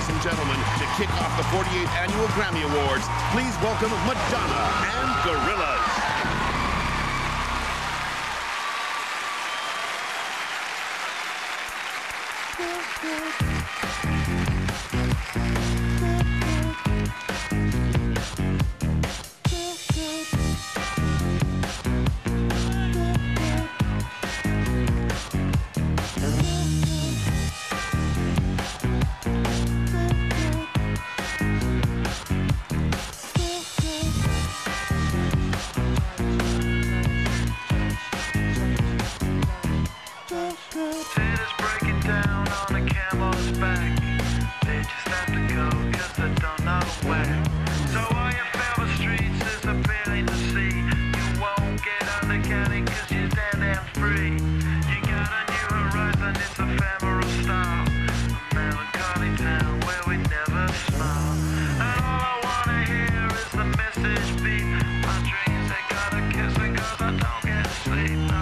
ladies and gentlemen, to kick off the 48th Annual Grammy Awards, please welcome Madonna and Gorillaz. Taters breaking down on a camel's back. They just have to go cause they don't know where. So all you feel the streets is appealing to see. You won't get undercounted cause you're dead and free. You got a new horizon, it's ephemeral style. A melancholy town where we never smile. And all I wanna hear is the message beat. My dreams, they gotta kiss me cause I don't get sleep, no.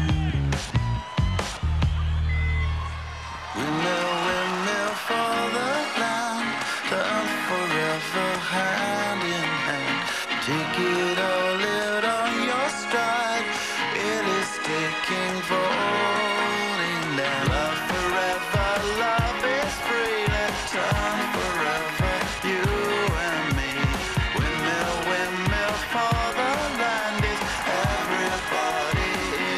Windmill for the land, love forever hand in hand. Take it all, live on your stride. It is taking falling down. Love forever, love is free. Let's turn forever, you and me. Windmill for the land is everybody in.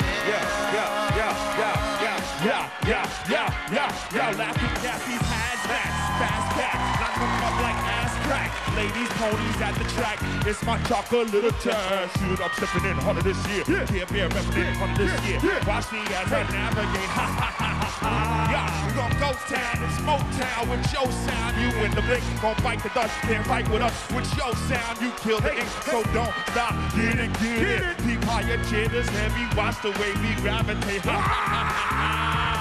Laughing at these hazmats, fast cats, knock them up like ass crack. Ladies, ponies at the track, it's my chocolate little turn. Shoot, I'm stepping in harder this year. Can't be a repping in harder this year. Watch me as I navigate. Ha ha ha ha ha. Yeah, we gon' ghost town, smoke town with your sound. You in the blink, gon' bite the dust. Can't fight with us with your sound. You kill the ink, so don't stop. Get it. Keep higher jitters heavy. Watch the way we gravitate. Ha ha ha ha.